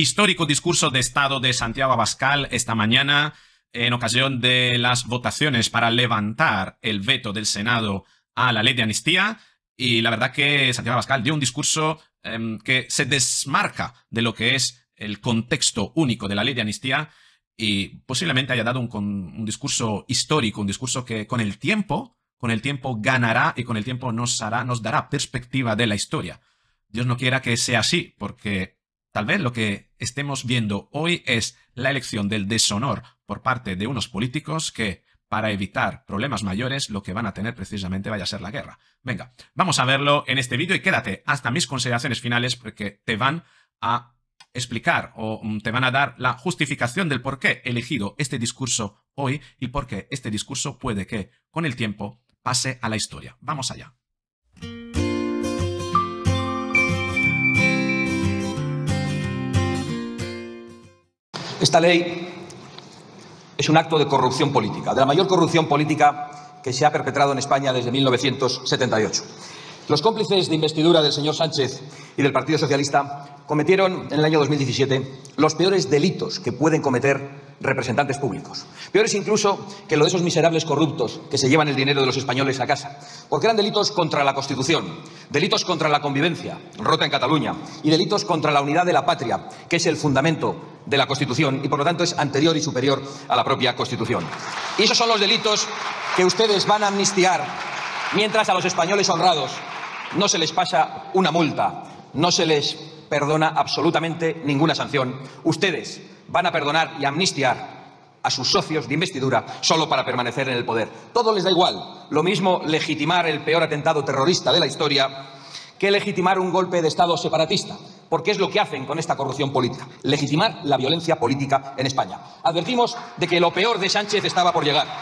Histórico discurso de Estado de Santiago Abascal esta mañana en ocasión de las votaciones para levantar el veto del Senado a la ley de amnistía. Y la verdad que Santiago Abascal dio un discurso que se desmarca de lo que es el contexto único de la ley de amnistía y posiblemente haya dado un discurso histórico, un discurso que con el tiempo ganará y con el tiempo nos dará perspectiva de la historia. Dios no quiera que sea así, porque tal vez lo que estemos viendo hoy es la elección del deshonor por parte de unos políticos que, para evitar problemas mayores, lo que van a tener precisamente vaya a ser la guerra. Venga, vamos a verlo en este vídeo y quédate hasta mis consideraciones finales porque te van a explicar o te van a dar la justificación del por qué he elegido este discurso hoy y por qué este discurso puede que, con el tiempo, pase a la historia. Vamos allá. Esta ley es un acto de corrupción política, de la mayor corrupción política que se ha perpetrado en España desde 1978. Los cómplices de investidura del señor Sánchez y del Partido Socialista cometieron en el año 2017 los peores delitos que pueden cometer representantes públicos. Peores incluso que lo de esos miserables corruptos que se llevan el dinero de los españoles a casa. Porque eran delitos contra la Constitución, delitos contra la convivencia, rota en Cataluña, y delitos contra la unidad de la patria, que es el fundamento de la Constitución y por lo tanto es anterior y superior a la propia Constitución. Y esos son los delitos que ustedes van a amnistiar, mientras a los españoles honrados no se les pasa una multa, no se les perdona absolutamente ninguna sanción. Ustedes van a perdonar y amnistiar a sus socios de investidura solo para permanecer en el poder. Todo les da igual. Lo mismo legitimar el peor atentado terrorista de la historia que legitimar un golpe de Estado separatista, porque es lo que hacen con esta corrupción política, legitimar la violencia política en España. Advertimos de que lo peor de Sánchez estaba por llegar.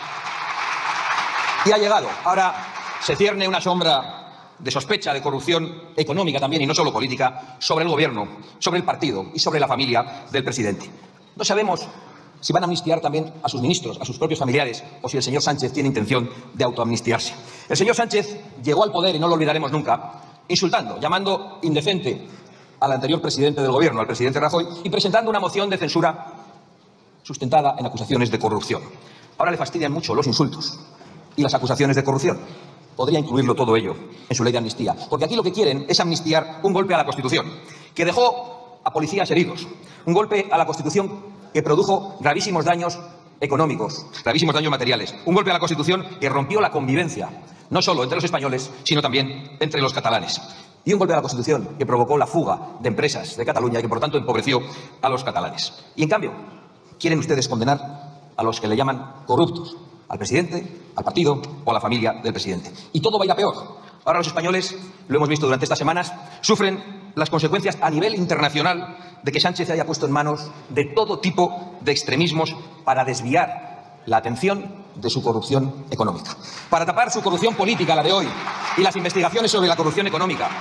Y ha llegado. Ahora se cierne una sombra de sospecha de corrupción económica también, y no solo política, sobre el gobierno, sobre el partido y sobre la familia del presidente. No sabemos si van a amnistiar también a sus ministros, a sus propios familiares, o si el señor Sánchez tiene intención de autoamnistiarse. El señor Sánchez llegó al poder, y no lo olvidaremos nunca, insultando, llamando indecente al anterior presidente del gobierno, al presidente Rajoy, y presentando una moción de censura sustentada en acusaciones de corrupción. Ahora le fastidian mucho los insultos y las acusaciones de corrupción. Podría incluirlo todo ello en su ley de amnistía, porque aquí lo que quieren es amnistiar un golpe a la Constitución, que dejó a policías heridos, un golpe a la Constitución que produjo gravísimos daños económicos, gravísimos daños materiales, un golpe a la Constitución que rompió la convivencia, no solo entre los españoles, sino también entre los catalanes. Y un golpe a la Constitución que provocó la fuga de empresas de Cataluña y que, por tanto, empobreció a los catalanes. Y, en cambio, quieren ustedes condenar a los que le llaman corruptos, al presidente, al partido o a la familia del presidente. Y todo va a ir a peor. Ahora los españoles, lo hemos visto durante estas semanas, sufren las consecuencias a nivel internacional de que Sánchez haya puesto en manos de todo tipo de extremismos para desviar la atención de su corrupción económica. Para tapar su corrupción política, la de hoy, y las investigaciones sobre la corrupción económica,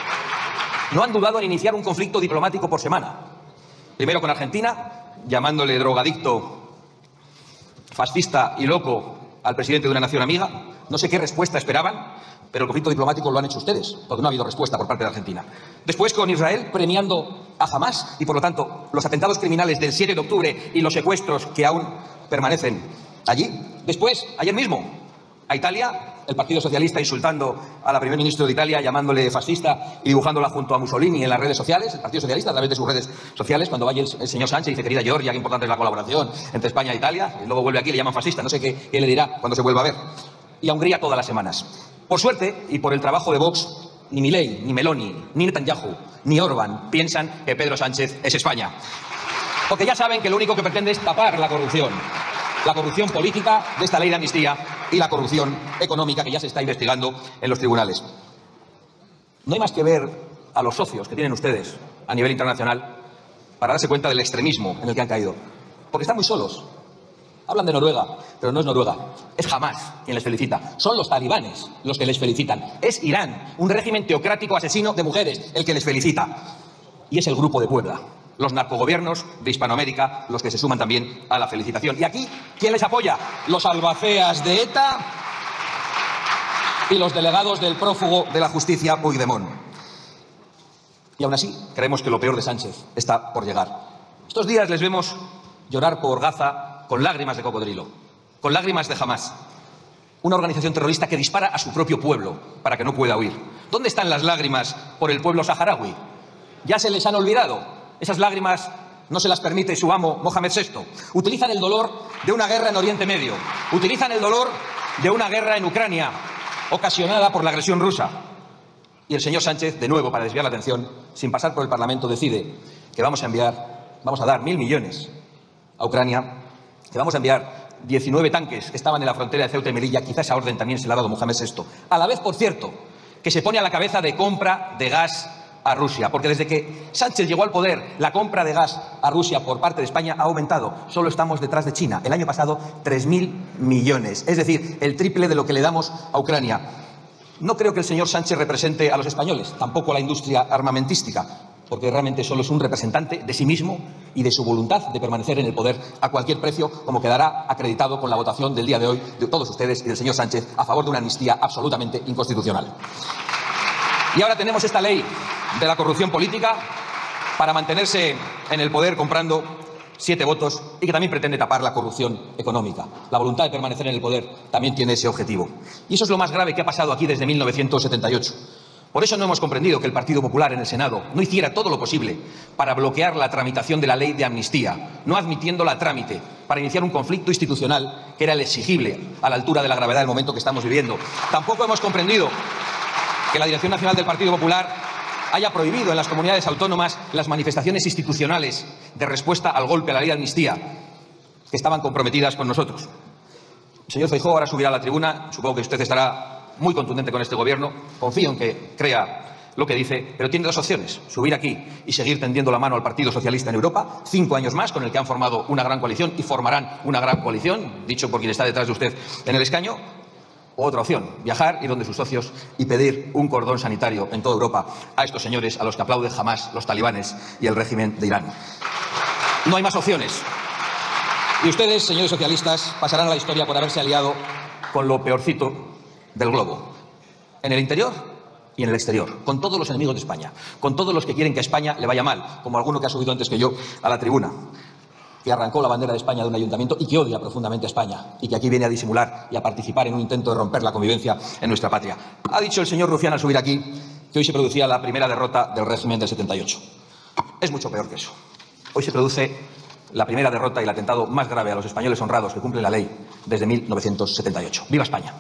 no han dudado en iniciar un conflicto diplomático por semana. Primero con Argentina, llamándole drogadicto, fascista y loco al presidente de una nación amiga. No sé qué respuesta esperaban, pero el conflicto diplomático lo han hecho ustedes, porque no ha habido respuesta por parte de Argentina. Después con Israel, premiando a Hamás y, por lo tanto, los atentados criminales del 7 de octubre y los secuestros que aún permanecen allí. Después, ayer mismo, a Italia, el Partido Socialista insultando a la primer ministra de Italia, llamándole fascista y dibujándola junto a Mussolini en las redes sociales, el Partido Socialista a través de sus redes sociales, cuando vaya el señor Sánchez y dice: querida Georgia, qué importante es la colaboración entre España e Italia, y luego vuelve aquí y le llaman fascista, no sé qué le dirá cuando se vuelva a ver. Y a Hungría todas las semanas. Por suerte, y por el trabajo de Vox, ni Milei, ni Meloni, ni Netanyahu, ni Orbán piensan que Pedro Sánchez es España. Porque ya saben que lo único que pretende es tapar la corrupción política de esta ley de amnistía y la corrupción económica que ya se está investigando en los tribunales. No hay más que ver a los socios que tienen ustedes a nivel internacional para darse cuenta del extremismo en el que han caído. Porque están muy solos. Hablan de Noruega, pero no es Noruega. Es Hamás quien les felicita. Son los talibanes los que les felicitan. Es Irán, un régimen teocrático asesino de mujeres, el que les felicita. Y es el Grupo de Puebla, los narcogobiernos de Hispanoamérica, los que se suman también a la felicitación. Y aquí, ¿quién les apoya? Los albaceas de ETA y los delegados del prófugo de la justicia, Puigdemont. Y aún así, creemos que lo peor de Sánchez está por llegar. Estos días les vemos llorar por Gaza con lágrimas de cocodrilo, con lágrimas de Hamás, una organización terrorista que dispara a su propio pueblo para que no pueda huir. ¿Dónde están las lágrimas por el pueblo saharaui? ¿Ya se les han olvidado? Esas lágrimas no se las permite su amo Mohamed VI. Utilizan el dolor de una guerra en Oriente Medio, utilizan el dolor de una guerra en Ucrania ocasionada por la agresión rusa. Y el señor Sánchez, de nuevo, para desviar la atención, sin pasar por el Parlamento, decide que vamos a dar 1.000 millones a Ucrania, que vamos a enviar 19 tanques que estaban en la frontera de Ceuta y Melilla. Quizá esa orden también se la ha dado Mohamed VI. A la vez, por cierto, que se pone a la cabeza de compra de gas a Rusia, porque desde que Sánchez llegó al poder, la compra de gas a Rusia por parte de España ha aumentado. Solo estamos detrás de China. El año pasado, 3.000 millones, es decir, el triple de lo que le damos a Ucrania. No creo que el señor Sánchez represente a los españoles, tampoco a la industria armamentística, porque realmente solo es un representante de sí mismo y de su voluntad de permanecer en el poder a cualquier precio, como quedará acreditado con la votación del día de hoy de todos ustedes y del señor Sánchez a favor de una amnistía absolutamente inconstitucional. Y ahora tenemos esta ley de la corrupción política para mantenerse en el poder comprando 7 votos y que también pretende tapar la corrupción económica. La voluntad de permanecer en el poder también tiene ese objetivo. Y eso es lo más grave que ha pasado aquí desde 1978. Por eso no hemos comprendido que el Partido Popular en el Senado no hiciera todo lo posible para bloquear la tramitación de la ley de amnistía, no admitiéndola a trámite, para iniciar un conflicto institucional que era el exigible a la altura de la gravedad del momento que estamos viviendo. Tampoco hemos comprendido que la Dirección Nacional del Partido Popular haya prohibido en las comunidades autónomas las manifestaciones institucionales de respuesta al golpe a la ley de amnistía, que estaban comprometidas con nosotros. El señor Feijóo ahora subirá a la tribuna, supongo que usted estará muy contundente con este gobierno, confío en que crea lo que dice, pero tiene 2 opciones: subir aquí y seguir tendiendo la mano al Partido Socialista en Europa, 5 años más, con el que han formado una gran coalición y formarán una gran coalición, dicho por quien está detrás de usted en el escaño. O otra opción, viajar, ir donde sus socios y pedir un cordón sanitario en toda Europa a estos señores a los que aplauden jamás los talibanes y el régimen de Irán. No hay más opciones. Y ustedes, señores socialistas, pasarán a la historia por haberse aliado con lo peorcito del globo, en el interior y en el exterior, con todos los enemigos de España, con todos los que quieren que a España le vaya mal, como alguno que ha subido antes que yo a la tribuna, que arrancó la bandera de España de un ayuntamiento y que odia profundamente a España y que aquí viene a disimular y a participar en un intento de romper la convivencia en nuestra patria. Ha dicho el señor Rufián al subir aquí que hoy se producía la primera derrota del régimen del 78. Es mucho peor que eso. Hoy se produce la primera derrota y el atentado más grave a los españoles honrados que cumplen la ley desde 1978. ¡Viva España!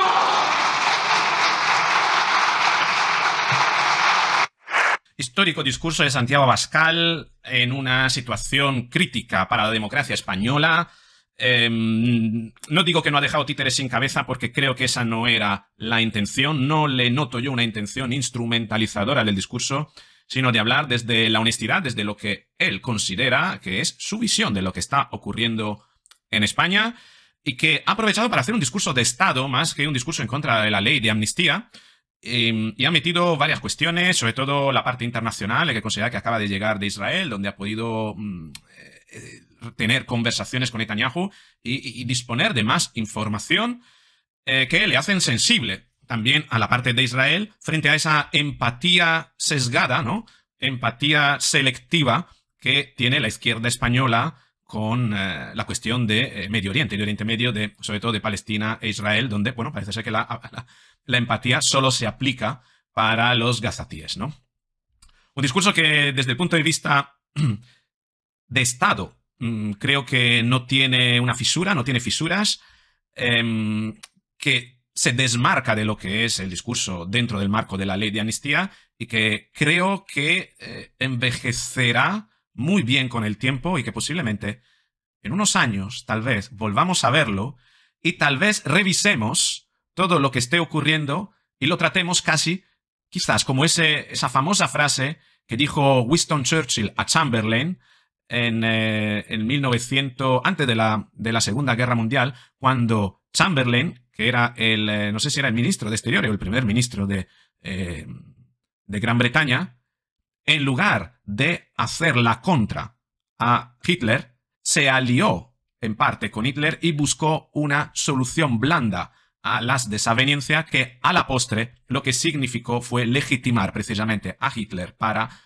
Histórico discurso de Santiago Abascal en una situación crítica para la democracia española. No digo que no ha dejado títeres sin cabeza, porque creo que esa no era la intención. No le noto yo una intención instrumentalizadora del discurso, sino de hablar desde la honestidad, desde lo que él considera que es su visión de lo que está ocurriendo en España, y que ha aprovechado para hacer un discurso de Estado más que un discurso en contra de la ley de amnistía. Y ha metido varias cuestiones, sobre todo la parte internacional, que considera que acaba de llegar de Israel, donde ha podido tener conversaciones con Netanyahu y disponer de más información que le hacen sensible también a la parte de Israel frente a esa empatía sesgada, ¿no? Empatía selectiva que tiene la izquierda española con la cuestión de Medio Oriente, de Oriente Medio, sobre todo de Palestina e Israel, donde, bueno, parece ser que la empatía solo se aplica para los gazatíes, ¿no? Un discurso que, desde el punto de vista de Estado, creo que no tiene una fisura, no tiene fisuras, que se desmarca de lo que es el discurso dentro del marco de la ley de amnistía y que creo que envejecerá muy bien con el tiempo y que posiblemente en unos años, tal vez, volvamos a verlo y tal vez revisemos todo lo que esté ocurriendo y lo tratemos casi, quizás, como esa famosa frase que dijo Winston Churchill a Chamberlain en 1900, antes de la Segunda Guerra Mundial, cuando Chamberlain, que era no sé si era el ministro de Exteriores o el primer ministro de Gran Bretaña, en lugar de hacer la contra a Hitler, se alió en parte con Hitler y buscó una solución blanda a las desavenencias que a la postre lo que significó fue legitimar precisamente a Hitler para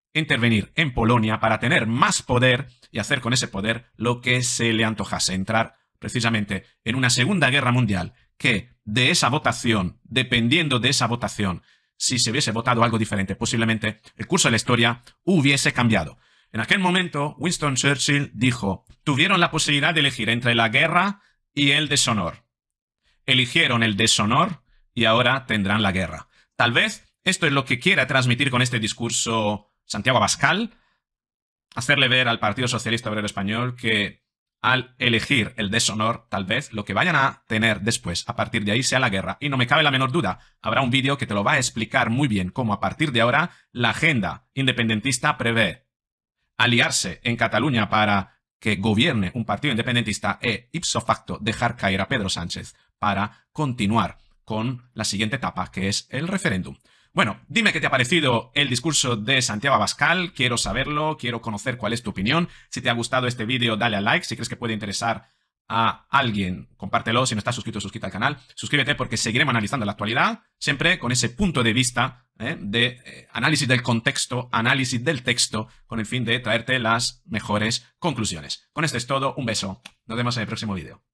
intervenir en Polonia para tener más poder y hacer con ese poder lo que se le antojase, entrar precisamente en una Segunda Guerra Mundial, que de esa votación, dependiendo de esa votación, si se hubiese votado algo diferente, posiblemente el curso de la historia hubiese cambiado. En aquel momento, Winston Churchill dijo, tuvieron la posibilidad de elegir entre la guerra y el deshonor. Eligieron el deshonor y ahora tendrán la guerra. Tal vez esto es lo que quiera transmitir con este discurso Santiago Abascal, hacerle ver al Partido Socialista Obrero Español que al elegir el deshonor, tal vez lo que vayan a tener después, a partir de ahí, sea la guerra. Y no me cabe la menor duda, habrá un vídeo que te lo va a explicar muy bien cómo a partir de ahora la agenda independentista prevé aliarse en Cataluña para que gobierne un partido independentista e ipso facto dejar caer a Pedro Sánchez para continuar con la siguiente etapa, que es el referéndum. Bueno, dime qué te ha parecido el discurso de Santiago Abascal, quiero saberlo, quiero conocer cuál es tu opinión. Si te ha gustado este vídeo, dale a like, si crees que puede interesar a alguien, compártelo, si no estás suscrito, suscríbete al canal, suscríbete porque seguiremos analizando la actualidad, siempre con ese punto de vista de análisis del contexto, análisis del texto, con el fin de traerte las mejores conclusiones. Con esto es todo, un beso, nos vemos en el próximo vídeo.